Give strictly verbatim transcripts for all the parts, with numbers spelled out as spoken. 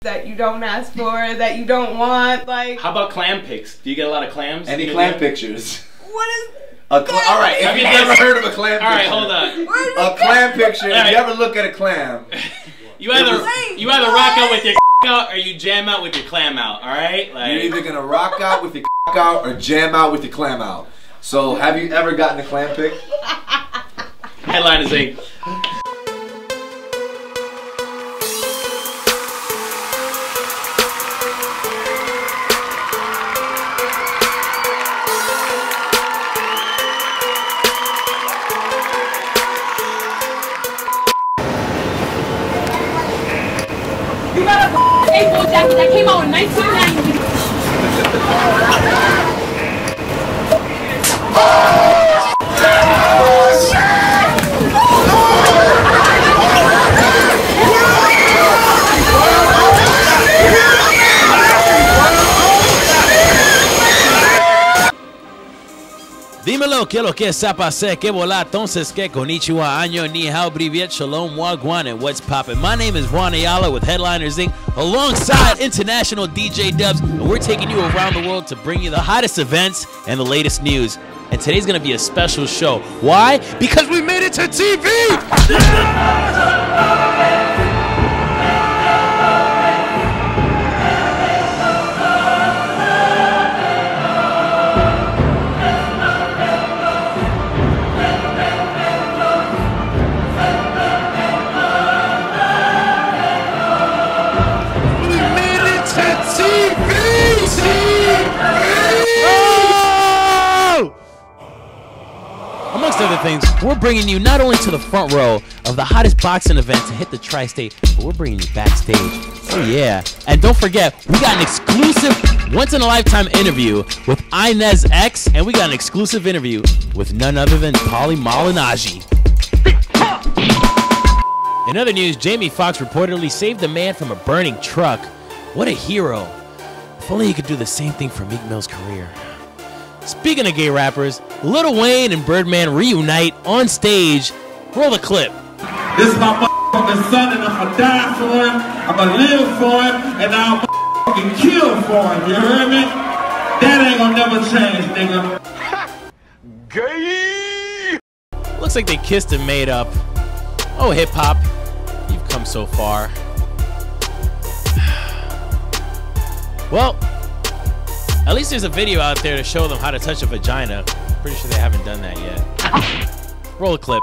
that you don't ask for, that you don't want. Like, how about clam pics? Do you get a lot of clams? Any clam pictures? What is? A cl all right, if you've never heard of a clam picture. All right, hold on. A clam picture. If you ever look at a clam, you either was, you either rock out with your out or you jam out with your clam out. All right, like, you're either gonna rock out with your out or jam out with your clam out. So, have you ever gotten a clam pic? Headliners Incorporated. You got a baseball jacket that came out in nineteen ninety. Dímelo, que lo que está pasé, que vola, entonces, que konnichiwa, año, ni hao, privyet, shalom, wagwan, and what's poppin'? My name is Juan Ayala with Headliners Incorporated, alongside international D J Dubs, and we're taking you around the world to bring you the hottest events and the latest news. And today's gonna be a special show. Why? Because we made it to T V! Amongst other things, we're bringing you not only to the front row of the hottest boxing event to hit the tri-state, but we're bringing you backstage. Oh yeah. And don't forget, we got an exclusive once-in-a-lifetime interview with Inez X, and we got an exclusive interview with none other than Paulie Malignaggi. In other news, Jamie Foxx reportedly saved a man from a burning truck. What a hero. If only he could do the same thing for Meek Mill's career. Speaking of gay rappers, Lil Wayne and Birdman reunite on stage. Roll the clip. This is my motherfucking son, and I'm gonna die for him, I'm gonna live for him, and I'm motherfucking kill for him, you heard me? That ain't gonna never change, nigga. Gay! Looks like they kissed and made up. Oh, hip-hop, you've come so far. Well, at least there's a video out there to show them how to touch a vagina. Pretty sure they haven't done that yet. Roll a clip.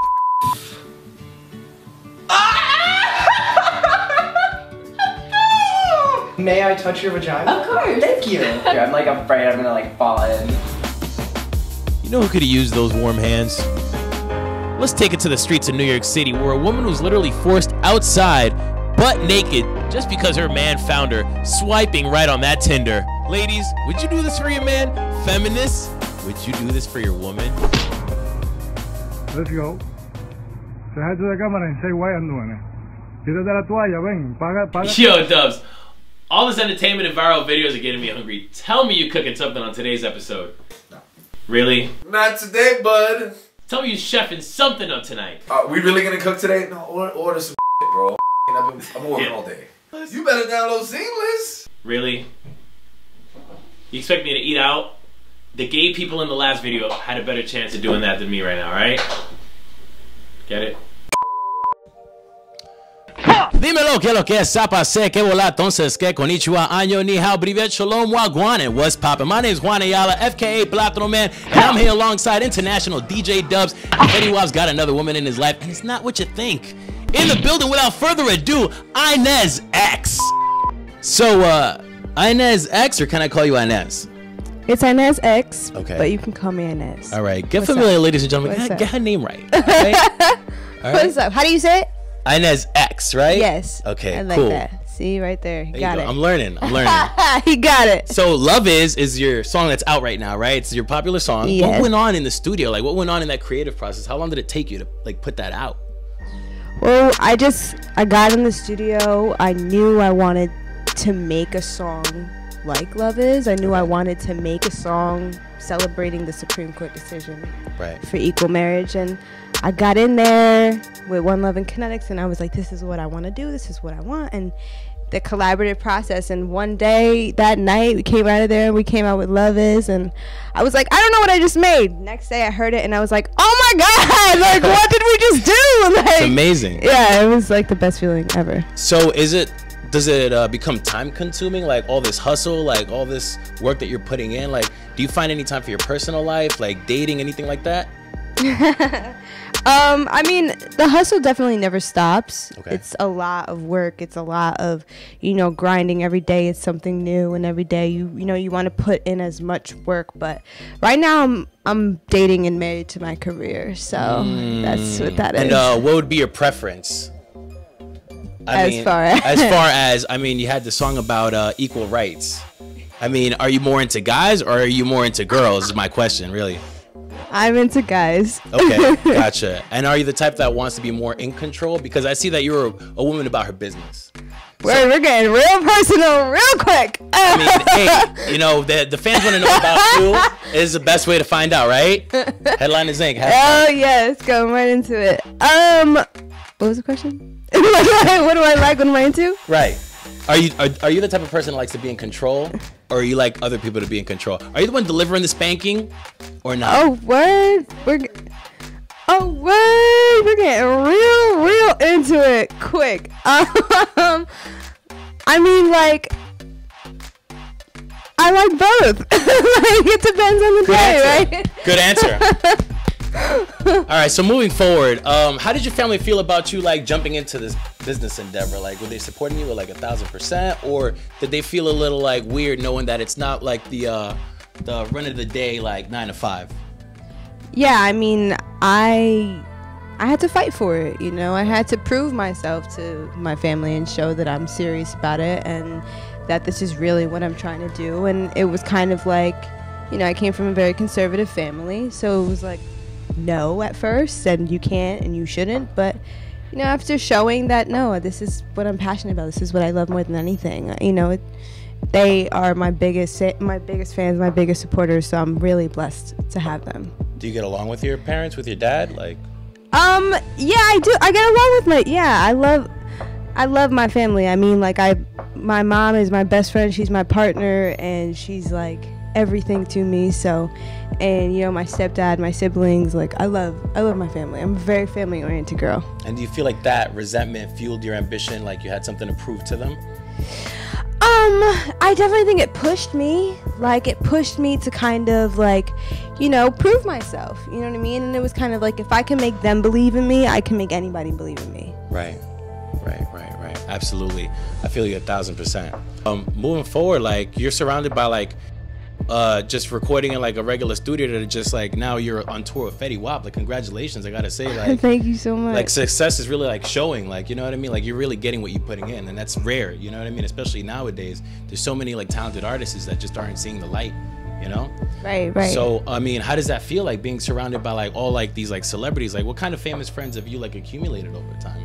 May I touch your vagina? Of course. Thank you. Yeah, I'm like afraid I'm gonna like fall in. You know who could have used those warm hands? Let's take it to the streets of New York City, where a woman was literally forced outside, butt naked, just because her man found her swiping right on that Tinder. Ladies, would you do this for your man? Feminists, would you do this for your woman? Let's go. Say hi to the camera and say why I'm doing it. Tírate la toalla, ven, paga, paga. Yo, Dubs, all this entertainment and viral videos are getting me hungry. Tell me you cooking something on today's episode. No. Really? Not today, bud. Tell me you chefing something up tonight. Are we really gonna cook today? No, order, order some shit, bro. I've been, I've been working Yeah. all day. You better download Seamless. Really? You expect me to eat out? The gay people in the last video had a better chance of doing that than me right now, right? Get it? Dímelo, que lo que está pasé, que vola, entonces, que konnichiwa, año, ni hao, privyet, shalom, wagwan, and what's poppin'? My name's Juan Ayala, F K A Platano Man, and I'm here alongside international D J Dubs. And Fetty Wap's got another woman in his life, and it's not what you think. In the building, without further ado, Inez X. So, uh, Inez X, or can I call you Inez? It's Inez X, Okay. but you can call me Inez. All right, get What's familiar, up? ladies and gentlemen. What's Get, up? get her name right. Okay? All right? What's up? How do you say it? Inez X, right? Yes. Okay, I like cool. that. See, right there. You There got you it. go. I'm learning. I'm learning. He got it. So, Love Is is your song that's out right now, right? It's your popular song. Yes. What went on in the studio? Like, what went on in that creative process? How long did it take you to like put that out? Well, I just, I got in the studio. I knew I wanted to make a song like Love Is. I knew I wanted to make a song celebrating the Supreme Court decision Right. for equal marriage. And I got in there with One Love and Kinetics, and I was like, this is what I want to do. This is what I want. And the collaborative process. And one day, that night, we came out of there and we came out with Love Is, and I was like, I don't know what I just made. Next day I heard it and I was like, oh my God, like what did we just do? Like, It's amazing. Yeah, it was like the best feeling ever. So is it, does it uh, become time consuming? Like all this hustle, like all this work that you're putting in? Like, do you find any time for your personal life, like dating, anything like that? um, I mean, the hustle definitely never stops. Okay. It's a lot of work. It's a lot of, you know, grinding every day. It's something new, and every day you, you know, you want to put in as much work. But right now, I'm I'm dating and married to my career, so mm. that's what that is. And uh, what would be your preference? I as mean, far as as far as I mean, you had the song about uh, equal rights. I mean, are you more into guys or are you more into girls? Is my question, really. I'm into guys. Okay, gotcha. And are you the type that wants to be more in control? Because I see that you're a, a woman about her business. We're, so, we're getting real personal real quick. I mean, hey, you know, the, the fans want to know about you. Is the best way to find out, right? Headline is Ink. Oh, yes. Go right into it. Um, what was the question? What do I like? What am I into? Right. Are you are, are you the type of person that likes to be in control, or are you like other people to be in control? Are you the one delivering the spanking, or not? Oh, word. We're oh, word. We're getting real, real into it quick. Um, I mean, like, I like both. Like, it depends on the Good day, answer. right? Good answer. All right, so moving forward, um, how did your family feel about you like jumping into this business endeavor? Like, were they supporting you with like a thousand percent, or did they feel a little like weird knowing that it's not like the uh, the run of the day like nine to five? Yeah, I mean, I I had to fight for it. You know, I had to prove myself to my family and show that I'm serious about it and that this is really what I'm trying to do. And it was kind of like, you know, I came from a very conservative family, so it was like, no at first, and you can't and you shouldn't, but you know, after showing that no, this is what I'm passionate about, this is what I love more than anything, you know, it, they are my biggest my biggest fans, my biggest supporters, so I'm really blessed to have them. Do you get along with your parents, with your dad? Like, um yeah, I do. I get along with my yeah I love I love my family. I mean, like, I my mom is my best friend, she's my partner, and she's like everything to me. So, and you know, my stepdad, my siblings, like, I love I love my family. I'm a very family oriented girl. And do you feel like that resentment fueled your ambition, like you had something to prove to them? Um, I definitely think it pushed me. Like, it pushed me to kind of like, you know, prove myself. You know what I mean? And it was kind of like, if I can make them believe in me, I can make anybody believe in me. Right, right, right, right. Absolutely. I feel you a thousand percent. Um, moving forward, like, you're surrounded by like uh just recording in like a regular studio to just like now you're on tour with Fetty Wap. Like, congratulations, I gotta say. Like, thank you so much. Like, success is really like showing, like, you know what I mean, like you're really getting what you're putting in, and that's rare, you know what I mean, especially nowadays. There's so many like talented artists that just aren't seeing the light, you know. Right, right. So I mean, how does that feel, like being surrounded by like all like these like celebrities? Like, what kind of famous friends have you like accumulated over time?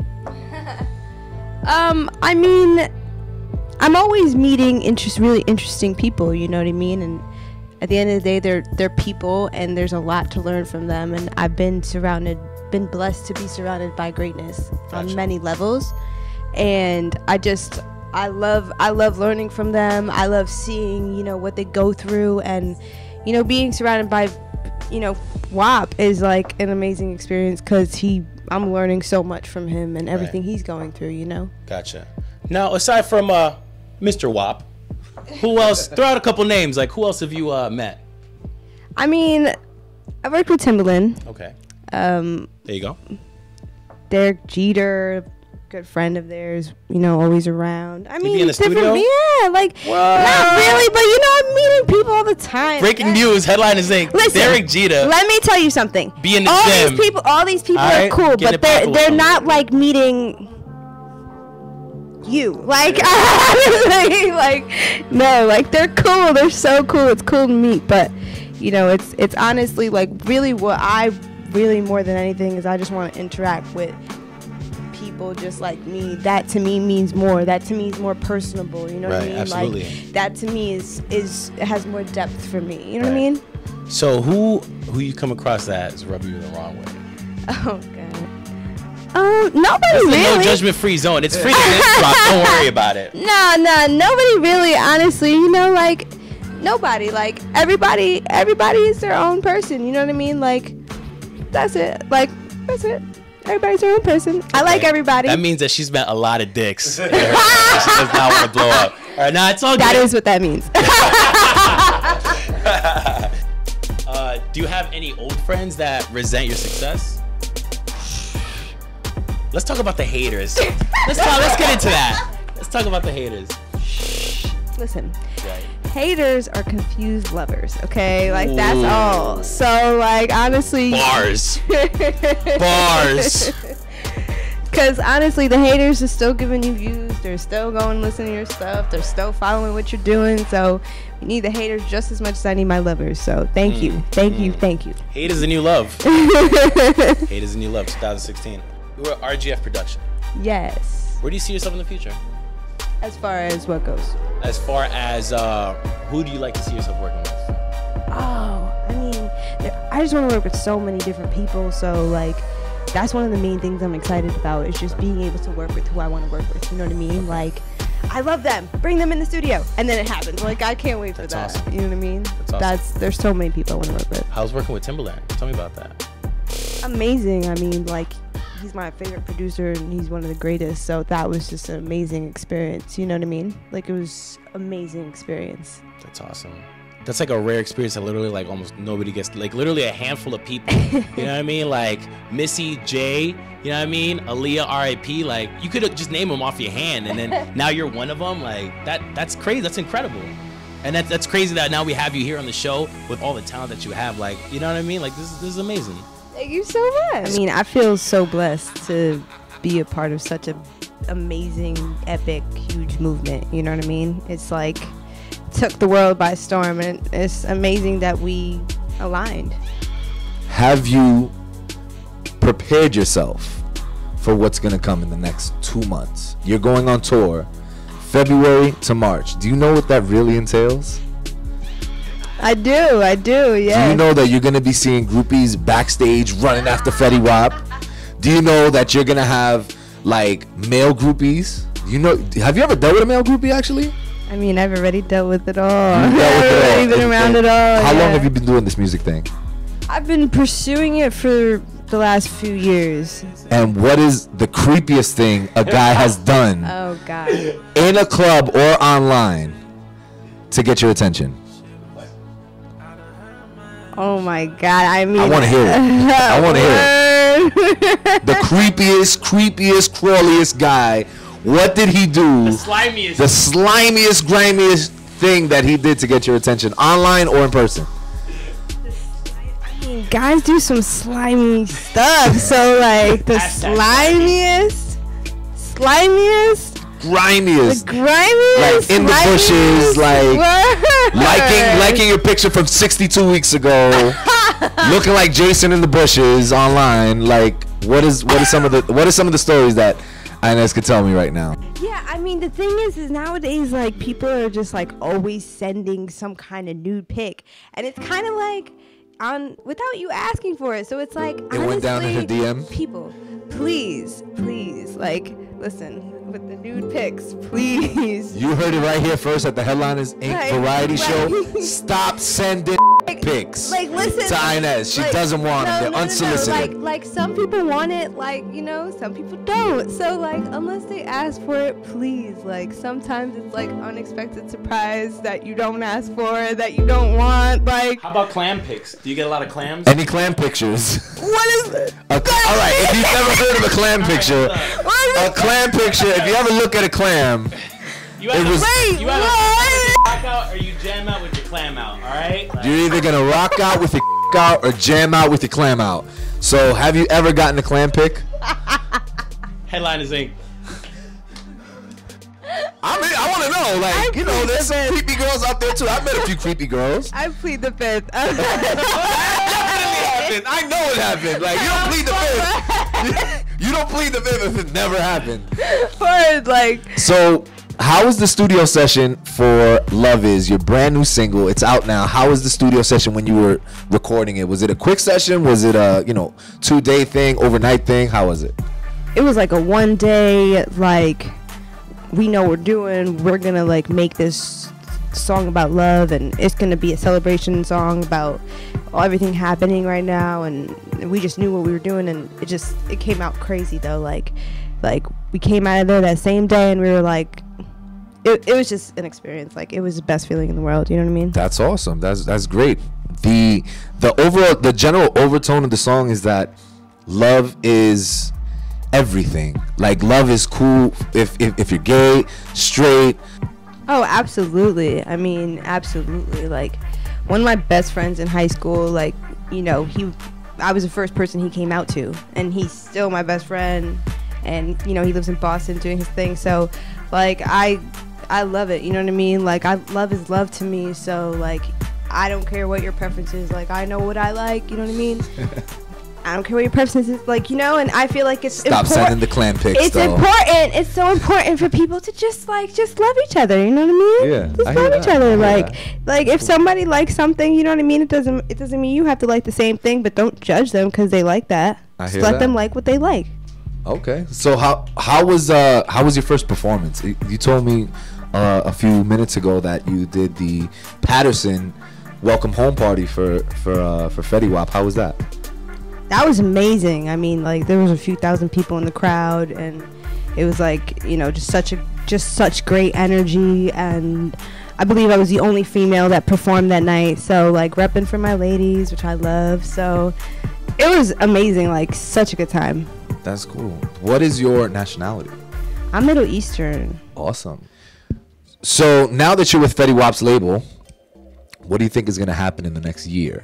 um I mean, I'm always meeting interest, really interesting people, you know what I mean? And at the end of the day, they're they're people, and there's a lot to learn from them. And I've been surrounded, been blessed to be surrounded by greatness on Gotcha. many levels. And I just, I love, I love learning from them. I love seeing, you know, what they go through, and, you know, being surrounded by, you know, W A P is like an amazing experience because he, I'm learning so much from him and everything Right. he's going through, you know. Gotcha. Now, aside from uh Mister W A P, who else? Throw out a couple names. Like, who else have you uh, met? I mean, I worked with Timbaland. Okay. Um, There you go. Derek Jeter, good friend of theirs, you know, always around. I mean, be in the different, studio? yeah, like, not really, but you know, I'm meeting people all the time. Breaking That- news. Headline is saying Listen, Derek Jeter. Let me tell you something. Be in the all gym. these people, all these people All are right, cool, get but it they're poppin' they're with not like meeting you. Like, like, no, like, they're cool. They're so cool. It's cool to meet, but you know, it's it's honestly like really what I really more than anything is I just want to interact with people just like me. That to me means more. That to me is more personable. You know what I Right, mean? absolutely. Like, that to me is is has more depth for me. You know Right. what I mean? So who who you come across that is rubbing you the wrong way? Oh god. Um, nobody This is really. a no judgment free zone. It's free to drop. Don't worry about it. No, no, nobody really. Honestly, you know, like nobody. Like everybody, everybody is their own person. You know what I mean? Like that's it. Like that's it. Everybody's their own person. I like everybody. That means that she's met a lot of dicks. In her life. She does not want to blow up. All right, now it's all good. That is what that means. uh, do you have any old friends that resent your success? Let's talk about the haters. Let's talk. Let's get into that. Let's talk about the haters. Listen, Right. haters are confused lovers. Okay, like that's all. So like honestly, Bars. Bars. Because honestly, the haters are still giving you views. They're still going to listen to your stuff. They're still following what you're doing. So you need the haters just as much as I need my lovers. So thank Mm. you, thank you, thank you. Hate is the new love. Hate is the new love. twenty sixteen. We're at R G F Production. Yes. Where do you see yourself in the future? As far as what goes. As far as uh, who do you like to see yourself working with? Oh, I mean, there- I just want to work with so many different people. So like, that's one of the main things I'm excited about is just being able to work with who I want to work with. You know what I mean? Like, I love them. Bring them in the studio, and then it happens. Like, I can't wait for That's that. awesome. You know what I mean? That's awesome. That's there's so many people I want to work with. How's working with Timbaland? Tell me about that. Amazing. I mean, like, he's my favorite producer, and he's one of the greatest. So that was just an amazing experience. You know what I mean? Like, it was amazing experience. That's awesome. That's like a rare experience that literally like almost nobody gets, like literally a handful of people. You know what I mean? Like Missy J, you know what I mean? Aaliyah R I P, like you could just name them off your hand and then now you're one of them. Like that that's crazy. That's incredible. And that's that's crazy that now we have you here on the show with all the talent that you have. Like, you know what I mean? Like this is this is amazing. Thank you so much. I mean, I feel so blessed to be a part of such a amazing, epic, huge movement. You know what I mean? It's like took the world by storm, and it's amazing that we aligned. Have you prepared yourself for what's going to come in the next two months? You're going on tour February to March. Do you know what that really entails? I do, I do, yeah. Do you know that you're going to be seeing groupies backstage running after Fetty Wap? Do you know that you're going to have like male groupies? You know, have you ever dealt with a male groupie actually? I mean, I've already dealt with it all. You've dealt with I've it all. already been around it all. How yeah. long have you been doing this music thing? I've been pursuing it for the last few years. And what is the creepiest thing a guy has done Oh, God. in a club or online to get your attention? Oh, my God. I mean, I want to hear it. I want to hear it. The creepiest, creepiest, crawliest guy. What did he do? The slimiest. The slimiest, grimiest thing that he did to get your attention, online or in person? I mean, guys do some slimy stuff. So, like, the slimiest, slimiest, Grimiest. the grimiest, Like in the slimiest bushes, like word. liking liking your picture from sixty-two weeks ago, looking like Jason in the bushes online. Like, what is what is some of the what are some of the stories that Inez could tell me right now? Yeah, I mean, the thing is, is nowadays, like, people are just, like, always sending some kind of nude pic. And it's kind of like, on without you asking for it. So it's like, It went down in her honestly, D M? People, please, please, like, listen, with the nude pics, please. You heard it right here first at the Headliners Incorporated. Right, Variety right. Show. Stop sending Like- pics Like, listen. to Inez. She like, doesn't want no, them. They're no, no, no. unsolicited. Like, like some people want it, like, you know, some people don't. So, like, unless they ask for it, please. Like, sometimes it's like unexpected surprise that you don't ask for, that you don't want. Like, How about clam pics? Do you get a lot of clams? Any clam pictures? what is it? A, all right, if you've never heard of a clam picture, a clam picture, if you ever look at a clam, You It either, was- Wait, you either what? rock out or you jam out with your clam out, alright? Like, you're either gonna rock out with your out or jam out with your clam out. So, have you ever gotten a clam pic? Headliners Incorporated. I mean, I want to know. Like, you know, there's some creepy girls out there too. I've met a few creepy girls. I plead the fifth. Happened. I know it happened. Like, you don't plead the fifth. You don't plead the fifth if it never happened. Word, like, So, how was the studio session for Love Is, your brand new single? It's out now. How was the studio session when you were recording it? Was it a quick session? Was it a, you know, two-day thing, overnight thing? How was it? it was like a one day, like, we know what we're doing. We're gonna like make this song about love, and it's gonna be a celebration song about everything happening right now. And we just knew what we were doing, and it just it came out crazy though. Like, like we came out of there that same day, and we were like, it, it was just an experience. Like, it was the best feeling in the world. You know what I mean? That's awesome. That's that's great. The the overall the general overtone of the song is that love is everything. Like, love is cool if if, if you're gay, straight. Oh, absolutely. I mean, absolutely. Like, one of my best friends in high school, like, you know, he I was the first person he came out to, and he's still my best friend, and you know, he lives in Boston doing his thing. So like, I I love it, you know what I mean? Like, I love is love to me. So like, I don't care what your preference is. Like, I know what I like, you know what I mean? I don't care what your preference is, like, you know, and I feel like it's Stop impor- sending the clan pics. It's though. important. It's so important for people to just like just love each other. You know what I mean? Yeah, Just I hear love that. each other. I hear Like, that. like if somebody likes something, you know what I mean. It doesn't. It doesn't mean you have to like the same thing, but don't judge them because they like that. I Just hear let that. them like what they like. Okay. So how how was uh how was your first performance? You you told me uh, a few minutes ago that you did the Patterson welcome home party for for uh, for Fetty Wap. How was that? That was amazing. I mean, like, there was a few thousand people in the crowd, and it was like, you know, just such a just such great energy. And I believe I was the only female that performed that night, so like repping for my ladies, which I love. So it was amazing. Like, such a good time. That's cool. What is your nationality? I'm Middle Eastern. Awesome. So now that you're with Fetty Wap's label, what do you think is going to happen in the next year?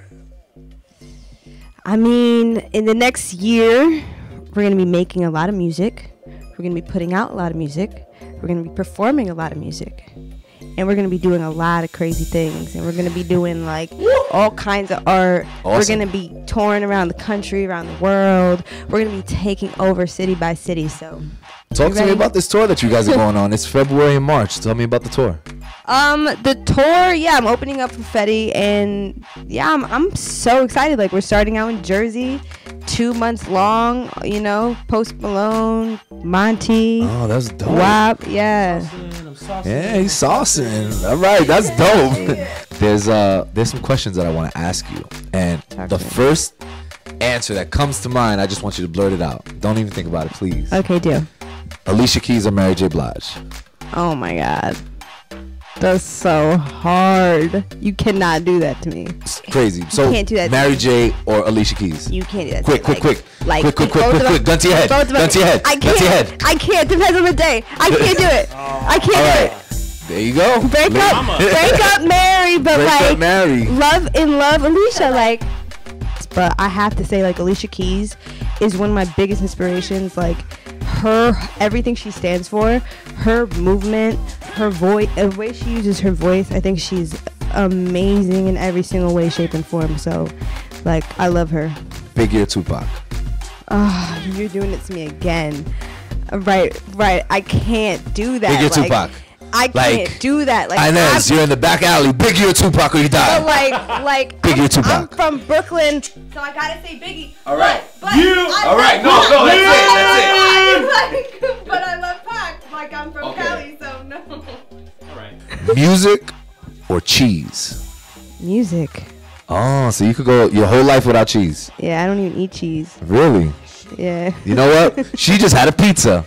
I mean, in the next year, we're going to be making a lot of music. We're going to be putting out a lot of music. We're going to be performing a lot of music. And we're going to be doing a lot of crazy things. And we're going to be doing, like, all kinds of art. Awesome. We're going to be touring around the country, around the world. We're going to be taking over city by city. So, Talk you to me ready? about this tour that you guys are going on. It's February and March. Tell me about the tour. Um, the tour, yeah, I'm opening up for Fetty, and yeah, I'm I'm so excited. Like, we're starting out in Jersey, two months long. You know, Post Malone, Monty, Oh, that's dope. W A P, yeah. Yeah, he's saucing. All right, that's dope. There's uh, there's some questions that I want to ask you, and Talk the to me. first answer that comes to mind, I just want you to blurt it out. Don't even think about it, please. Okay, deal. Alicia Keys or Mary J. Blige? Oh my God, that's so hard. You cannot do that to me. It's crazy. So can't do that. Mary J. or Alicia Keys? You can't do that. Quick, to me. quick, quick. Like, Quick, quick, quick, both quick, of quick. them- Gun to your head. both of Gun them- to your head. I Gun to your can't. head. I can't. Depends on the day. I can't do it. I can't All do right. it. There you go. Break Li- up, break up, Mary, but Break like up Mary. love in love, Alicia. Like, but I have to say, like, Alicia Keys is one of my biggest inspirations. Like, her everything she stands for, her movement, her voice, the way she uses her voice. I think she's amazing in every single way, shape, and form. So, like, I love her. Biggie or Tupac? Oh, you're doing it to me again. Right, right. I can't do that. Biggie or like, Tupac? I can't Like, do that. Like, Inez, I'm- you're in the back alley. Biggie or Tupac or you But die. like, like, Biggie I'm, or Tupac? I'm from Brooklyn, so I gotta say Biggie. All right. But, but You- I all right, love no, no, Pac. that's it, Like, like, but I love Pac. Like, I'm from Okay. Cali, so no. All right. Music or cheese? Music. Oh, so you could go your whole life without cheese. Yeah, I don't even eat cheese. Really? Yeah. You know what? She just had a pizza.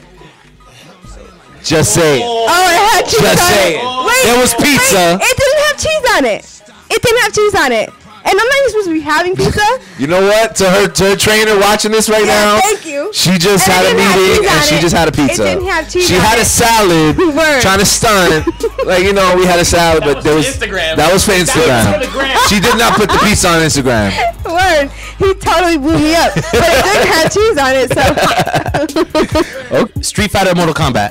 Just say it. Oh, it had cheese Just on say it. it. Wait, There was pizza. Wait, it didn't have cheese on it. It didn't have cheese on it. And I'm not even supposed to be having pizza. You know what? To her, to her trainer watching this right Yeah, now. thank you. She just And it had a didn't have meeting cheese and on she it. just had a pizza. It didn't have cheese She on had it. a salad, Word. trying to stunt. Like, you know, we had a salad, but was there for was Instagram. that was for That was Instagram. for the gram. She did not put the pizza on Instagram. Word. He totally blew me up. But it didn't have cheese on it, so. Street Fighter or Mortal Kombat?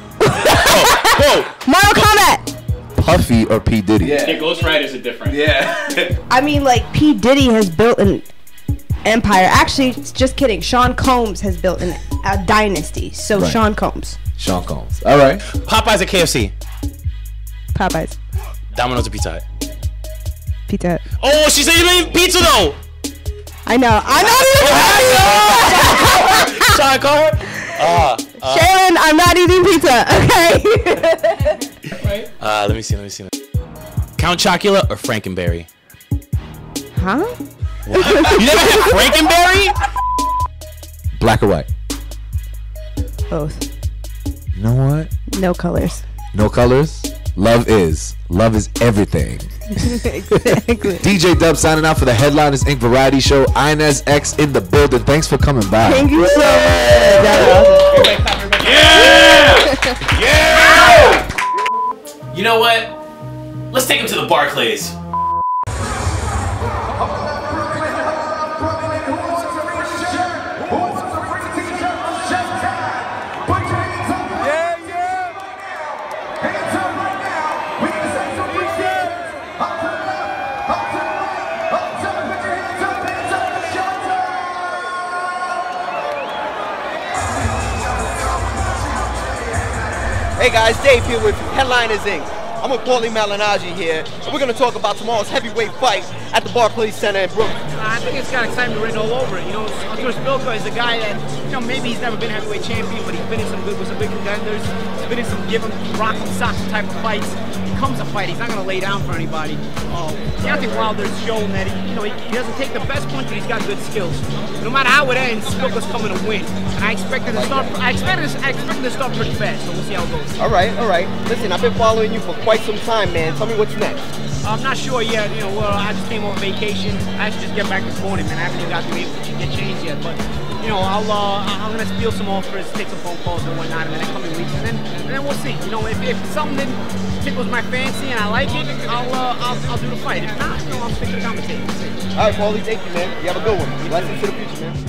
Mortal Kombat. Puffy or P Diddy? Yeah, Ghost Riders are different. Yeah. I mean, like, P. Diddy has built an empire. Actually, just kidding. Sean Combs has built an, a dynasty. So, Right. Sean Combs. Sean Combs. All right. Popeyes or K F C? Popeyes. Domino's or Pizza Hut? Pizza Hut. Oh, she said you don't eat pizza though. I know. I know. Should I call her? Uh, uh, Shaylin, I'm not eating pizza, okay? uh, let me see, let me see. Count Chocula or Frankenberry? Huh? What? You never had Frankenberry? Black or white? Both. You know what? No colors. No colors. Love is. Love is everything. Exactly. D J Dub signing out for the Headliners Incorporated variety show. Inez X in the building. Thanks for coming by. Thank you so much. Yeah! Yeah! You know what? Let's take him to the Barclays. Hey guys, Dave here with Headliners Incorporated. I'm with Paulie Malignaggi here, and we're going to talk about tomorrow's heavyweight fight at the Barclays Center in Brooklyn. I think it's got excitement written all over it. You know, Artur Szpilka is a guy that, you know, maybe he's never been heavyweight champion, but he's been in some good with some big contenders. He's been in some give him, rock him, sock him type of fights. He comes a fight, he's not going to lay down for anybody. Uh, Deontay Wilder's shown that he, you know, he, he doesn't take the best punch, but he's got good skills. No matter how it ends, Szpilka's coming to win. And I expected to start. I expected. I expected to start pretty fast. So we'll see how it goes. All right, all right. Listen, I've been following you for quite some time, man. Tell me what's next. I'm not sure yet. You know, well, I just came on vacation. I actually just get back this morning, man. I haven't even got to get changed yet, but you know, I'll uh, I'm gonna steal some offers, take some phone calls and whatnot in the next coming weeks, and then and then we'll see. You know, if, if something tickles my fancy and I like it, I'll uh, I'll, I'll do the fight. If not, you know, I'll stick to the commentating. All right, Paulie, thank you, man. You have a good one. Blessings to the future, man.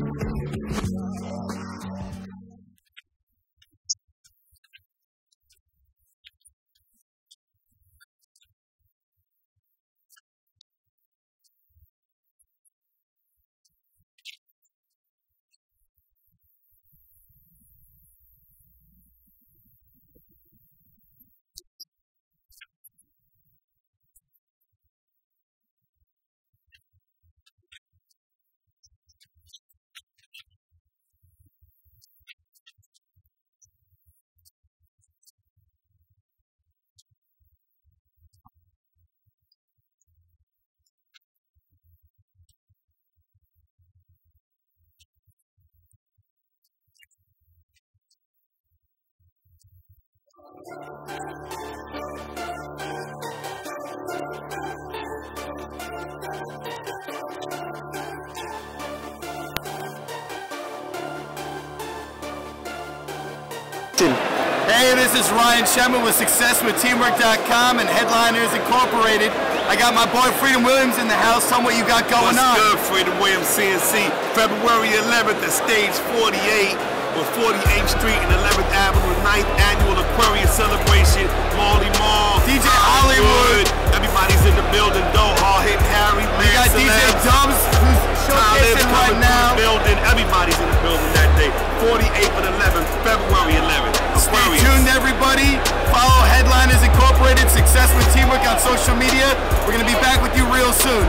Hey, this is Ryan Shemman with Success with Teamwork dot com and Headliners Incorporated. I got my boy Freedom Williams in the house. Tell me what you got going What's on. Good, Freedom Williams, C N C. February eleventh at Stage forty-eight on forty-eighth Street and eleventh Avenue, ninth Annual Aquarius Celebration, Marley Mall. D J Hollywood. Everybody's in the building, though. Hard hitting Harry. We got D J Dubs, who's showcasing right now. Building. Everybody's in the building that day. forty-eighth and eleventh, February eleventh. Stay tuned, everybody. Follow Headliners Incorporated, Success with Teamwork on social media. We're going to be back with you real soon.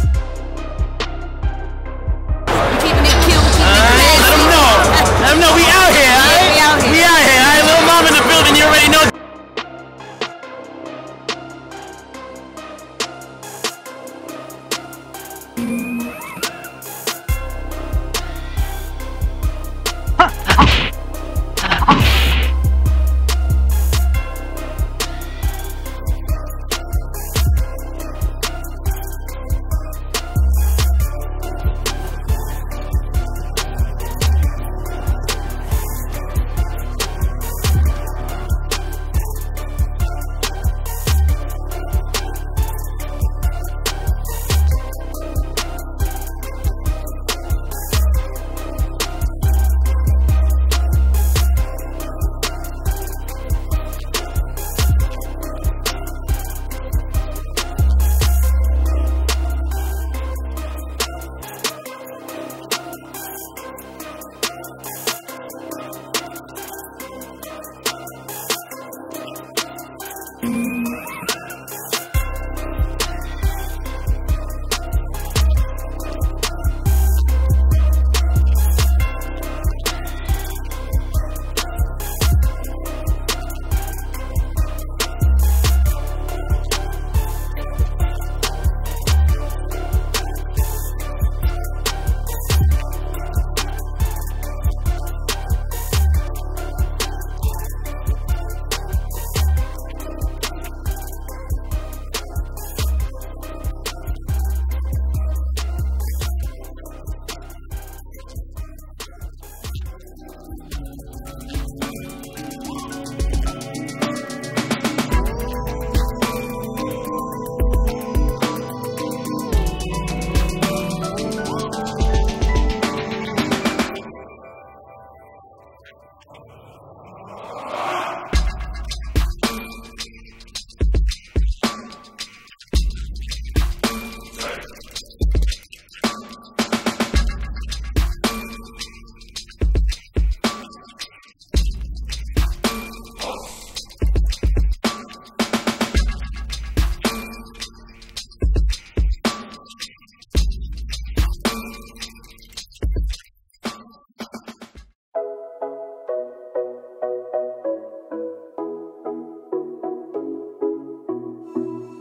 Keeping it cute, keeping it Let them know. Let them know we out here, all right? We out here. We out here, all right? Little mom in the building, you already know.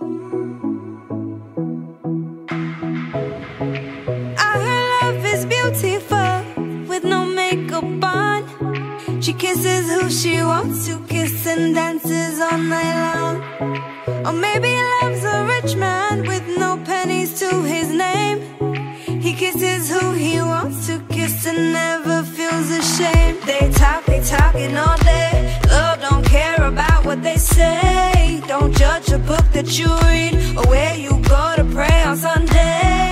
I heard love is beautiful with no makeup on. She kisses who she wants to kiss and dances all night long. Or maybe love's a rich man with no pennies to his name. He kisses who he wants to kiss and never feels ashamed. They talk, they talking all day. Love don't care about what they say. Don't judge a book that you read or where you go to pray on Sunday.